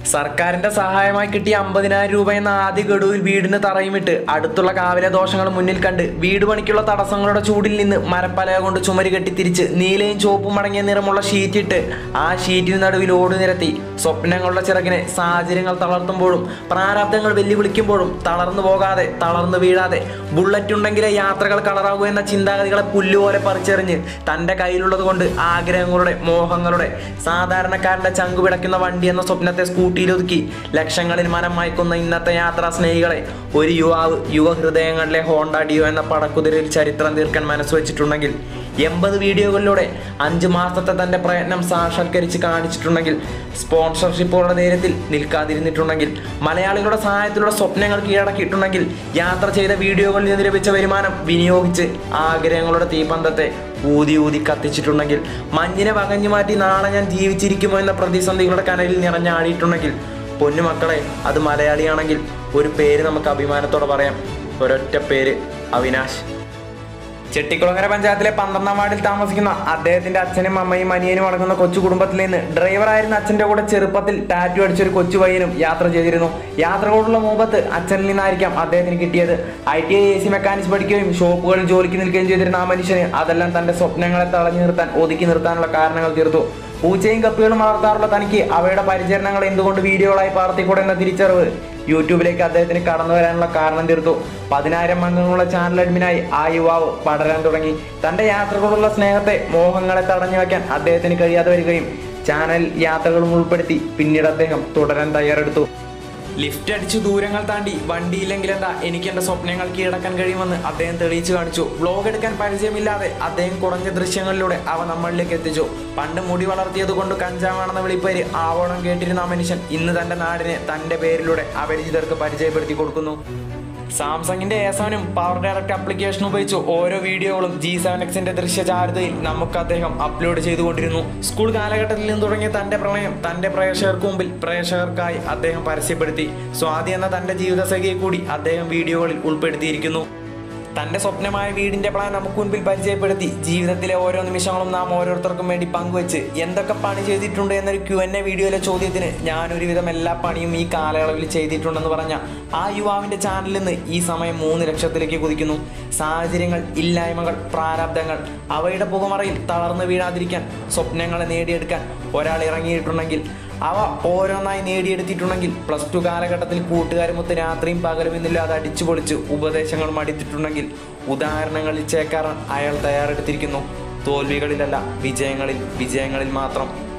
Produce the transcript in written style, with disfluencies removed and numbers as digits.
സർക്കാരിന്റെ സഹായമായി കിട്ടിയ 50,000 രൂപ എന്ന ആദ്യ ഗഡുവിൽ വീടിന് തറയുമിട്ട് അടുത്തുള്ള കാവിലെ ദോഷങ്ങൾ മുന്നിൽ കണ്ട് വീട് പണിക്കുള്ള തടസ്സങ്ങളുടെ ചൂടിൽ നിന്ന് മരപ്പലക കൊണ്ട് ചുമര് കെട്ടി തിരിച്ച് നീലയും ചുവപ്പും അടങ്ങിയ നിറമുള്ള ഷീറ്റിട്ട് ആ ഷീറ്റിന് നടുവിൽ ഓട് നിരത്തി സ്വപ്നങ്ങളുടെ ചിറകിനെ സാഹചര്യങ്ങൾ തളർത്തുമ്പോഴും പ്രാരാബ്ദങ്ങൾ വെല്ലുവിളിക്കുമ്പോഴും തളർന്നു പോകാതെ തളർന്നു വീഴാതെ ബുള്ളറ്റ് ഉണ്ടെങ്കിലേ യാത്രകൾ കളറാകൂ എന്ന ചിന്താഗതികളെ പുല്ലുപോലെ പറിച്ചെറിഞ്ഞ് തൻ്റെ കയ്യിലുള്ളത് കൊണ്ട് ആഗ്രഹങ്ങളുടെ മോഹങ്ങളുടെ സാധാരണക്കാരൻ്റെ ചങ്കുപിടയ്ക്കുന്ന വണ്ടി എന്ന സ്വപ്നത്തെ സ്കൂട്ടിയിലൊതുക്കി ലക്ഷങ്ങളിൽ മനം മയക്കുന്ന ഇന്നത്തെ യാത്രാ സ്നേഹികളെ ഒരു യുവാവ് യുവഹൃദയങ്ങളിലെ ഹോണ്ട ഡിയോ എന്ന പടക്കുതിരയിൽ ചരിത്രം തീർക്കാൻ മനസ്സുവെച്ചിട്ടുണ്ടെങ്കിൽ 80 വീഡിയോകളിലൂടെ 5 മാസത്തെ തൻ്റെ പ്രയത്നം സാക്ഷാത്കരിച്ച് കാണിച്ചിട്ടുണ്ടെങ്കിൽ സ്പോൺസർഷിപ്പുകളുടെ ധൈര്യത്തിൽ നിൽക്കാതിരുന്നിട്ടുണ്ടെങ്കിൽ മലയാളികളുടെ സഹായത്തിലുള്ള സ്വപ്നങ്ങൾ കീഴടക്കിയിട്ടുണ്ടെങ്കിൽ യാത്ര ചെയ്ത വീഡിയോകളിൽ നിന്ന് ലഭിച്ച വരുമാനം വിനിയോഗിച്ച് ആഗ്രഹങ്ങളുടെ തീപന്തത്തെ ഊതി ഊതി കത്തിച്ചിട്ടുണ്ടെങ്കിൽ മഞ്ഞിനെ വകഞ്ഞു മാറ്റി നാളെ ഞാൻ ജീവിച്ചിരിക്കുമോ എന്ന പ്രതിസന്ധികളുടെ കനലിൽ നിറഞ്ഞാടിയിട്ടുണ്ടെങ്കിൽ പൊന്നുമക്കളെ അത് മലയാളിയാണെങ്കിൽ ഒരു പേര് നമുക്ക് അഭിമാനത്തോടെ പറയാം. ഒരൊറ്റ പേര്, അവിനാശ്. ചെട്ടിക്കുളങ്ങര പഞ്ചായത്തിലെ 12ാം വാർഡിൽ താമസിക്കുന്ന അദ്ദേഹത്തിന്റെ അച്ഛനും അമ്മയും അനിയനും അടങ്ങുന്ന കൊച്ചു കുടുംബത്തിൽ നിന്ന് ഡ്രൈവറായിരുന്ന അച്ഛന്റെ കൂടെ ചെറുപ്പത്തിൽ ടാറ്റു അടിച്ചൊരു കൊച്ചു പയ്യനും യാത്ര ചെയ്തിരുന്നു. യാത്രകളോടുള്ള മുമ്പത്ത് അച്ഛനിൽ നിന്നായിരിക്കാം അദ്ദേഹത്തിന് കിട്ടിയത്. ITI AC മെക്കാനിക്സ് പഠിക്കുകയും ഷോപ്പുകളിൽ ജോലിക്ക് നിൽക്കുകയും ചെയ്തിരുന്ന ആ മനുഷ്യന് അതെല്ലാം തന്റെ സ്വപ്നങ്ങളെ തടഞ്ഞു നിർത്താൻ ഒതുക്കി നിർത്താനുള്ള കാരണങ്ങൾ തീർത്തു. പൂച്ചയും കപ്പികളും വളർത്താറുള്ള തനിക്ക് അവയുടെ പരിചരണങ്ങൾ എന്തുകൊണ്ട് വീഡിയോകളായി പകർത്തിക്കൂടെ എന്ന തിരിച്ചറിവ് യൂട്യൂബിലേക്ക് അദ്ദേഹത്തിന് കടന്നു വരാനുള്ള കാരണം തീർത്തു. 10,000 അംഗങ്ങളുള്ള ചാനൽ അഡ്മിനായി ആ യുവാവ് പടരാൻ തുടങ്ങി. തൻ്റെ യാത്രകളോടുള്ള സ്നേഹത്തെ മോഹങ്ങളെ തടഞ്ഞു വയ്ക്കാൻ അദ്ദേഹത്തിന് കഴിയാതെ വരികയും ചാനൽ യാത്രകളും ഉൾപ്പെടുത്തി പിന്നീട് അദ്ദേഹം തുടരാൻ തയ്യാറെടുത്തു. ലിഫ്റ്റ് അടിച്ചു ദൂരങ്ങൾ താണ്ടി വണ്ടിയില്ലെങ്കിൽ എന്താ എനിക്ക് എൻ്റെ സ്വപ്നങ്ങൾ കീഴടക്കാൻ കഴിയുമെന്ന് അദ്ദേഹം തെളിയിച്ചു കാണിച്ചു. വ്ലോഗ് എടുക്കാൻ പരിചയമില്ലാതെ അദ്ദേഹം കുറഞ്ഞ ദൃശ്യങ്ങളിലൂടെ അവ നമ്മളിലേക്ക് എത്തിച്ചു. പണ്ട് മുടി വളർത്തിയത് കൊണ്ട് കഞ്ചാവാണെന്ന വിളിപ്പേര് ആവോളം കേട്ടിരുന്ന ആ മനുഷ്യൻ ഇന്ന് തൻ്റെ നാടിനെ തൻ്റെ പേരിലൂടെ അപരിചിതർക്ക് പരിചയപ്പെടുത്തി കൊടുക്കുന്നു. സാംസങ്ങിന്റെ A7 പവർ ഡയറക്റ്റ് ആപ്ലിക്കേഷൻ ഉപയോഗിച്ച് ഓരോ വീഡിയോകളും G7Xന്റെ ദൃശ്യചാരുതയിൽ നമുക്ക് അദ്ദേഹം അപ്ലോഡ് ചെയ്തുകൊണ്ടിരുന്നു. സ്കൂൾ കാലഘട്ടത്തിൽ നിന്ന് തുടങ്ങിയ തന്റെ പ്രണയം തന്റെ പ്രേക്ഷകർക്ക് മുമ്പിൽ പ്രേക്ഷകർക്കായി അദ്ദേഹം പരസ്യപ്പെടുത്തി. സ്വാതി എന്ന തന്റെ ജീവിതസഖിയെ കൂടി അദ്ദേഹം വീഡിയോകളിൽ ഉൾപ്പെടുത്തിയിരിക്കുന്നു. തൻ്റെ സ്വപ്നമായ വീടിൻ്റെ പ്ലാൻ നമുക്ക് മുൻപിൽ പരിചയപ്പെടുത്തി ജീവിതത്തിലെ ഓരോ നിമിഷങ്ങളും നാം ഓരോരുത്തർക്കും വേണ്ടി പങ്കുവെച്ച് എന്തൊക്കെ പണി ചെയ്തിട്ടുണ്ട് എന്നൊരു Q&A വീഡിയോയിലെ ചോദ്യത്തിന് ഞാനൊരുവിധം എല്ലാ പണിയും ഈ കാലയളവിൽ ചെയ്തിട്ടുണ്ടെന്ന് പറഞ്ഞ ആ യുവാവിൻ്റെ ചാനലിൽ നിന്ന് ഈ സമയം 3 ലക്ഷത്തിലേക്ക് കുതിക്കുന്നു. സാഹചര്യങ്ങൾ, ഇല്ലായ്മകൾ, പ്രാരാബ്ദങ്ങൾ അവയുടെ പുകമറയിൽ തളർന്നു വീഴാതിരിക്കാൻ സ്വപ്നങ്ങളെ നേടിയെടുക്കാൻ ഒരാൾ ഇറങ്ങിയിട്ടുണ്ടെങ്കിൽ അവ ഓരോന്നായി നേടിയെടുത്തിട്ടുണ്ടെങ്കിൽ +2 കാലഘട്ടത്തിൽ കൂട്ടുകാരുമൊത്ത് രാത്രിയും പകലും എന്നില്ലാതെ അടിച്ചു പൊളിച്ച് ഉപദേശങ്ങളും അടിത്തിട്ടുണ്ടെങ്കിൽ ഉദാഹരണങ്ങളിൽ ചേക്കാറാൻ അയാൾ തയ്യാറെടുത്തിരിക്കുന്നു. തോൽവികളിലല്ല, വിജയങ്ങളിൽ മാത്രം.